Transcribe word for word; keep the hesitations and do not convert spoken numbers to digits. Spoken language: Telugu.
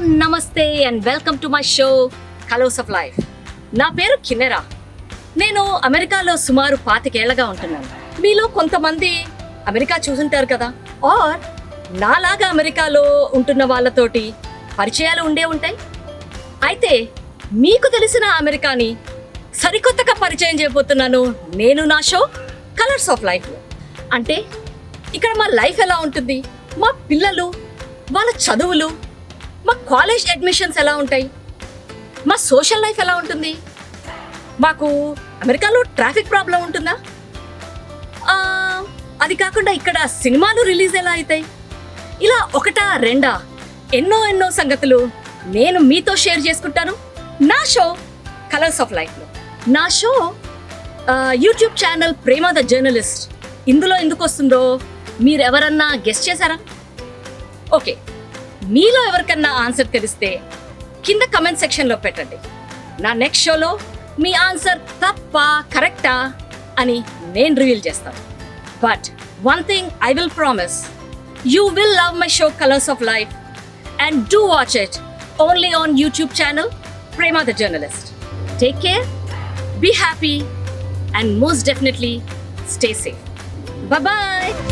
నమస్తే and welcome to my show colours of life. నా పేరు కిన్నెరా. నేను అమెరికాలో సుమారు పాతికేళ్లగా ఉంటున్నాను. మీలో కొంతమంది అమెరికా చూసుంటారు కదా, ఆర్ నాలాగా అమెరికాలో ఉంటున్న వాళ్ళతోటి పరిచయాలు ఉండే ఉంటాయి. అయితే మీకు తెలిసిన అమెరికాని సరికొత్తగా పరిచయం చేయబోతున్నాను నేను నా షో కలర్స్ ఆఫ్ లైఫ్లో. అంటే ఇక్కడ మా లైఫ్ ఎలా ఉంటుంది, మా పిల్లలు వాళ్ళ చదువులు, మా కాలేజ్ అడ్మిషన్స్ ఎలా ఉంటాయి, మా సోషల్ లైఫ్ ఎలా ఉంటుంది, మాకు అమెరికాలో ట్రాఫిక్ ప్రాబ్లం ఉంటుందా, అది కాకుండా ఇక్కడ సినిమాలు రిలీజ్ ఎలా అవుతాయి, ఇలా ఒకటా రెండా ఎన్నో ఎన్నో సంగతులు నేను మీతో షేర్ చేసుకుంటాను నా షో కలర్స్ ఆఫ్ లైఫ్లో. నా show YouTube channel Prema the journalist ఇందులో ఎందుకు వస్తుందో మీరు ఎవరన్నా గెస్ చేశారా? ఓకే, మీలో ఎవరికన్నా ఆన్సర్ తెలిస్తే కింద కమెంట్ సెక్షన్లో పెట్టండి. నా నెక్స్ట్ షోలో మీ ఆన్సర్ తప్ప కరెక్టా అని నేను రివీల్ చేస్తాను. But one thing I will promise, you will love my show colours of life and do watch it only on YouTube channel Prema the journalist. Take care, be happy, and most definitely stay safe. Bye bye.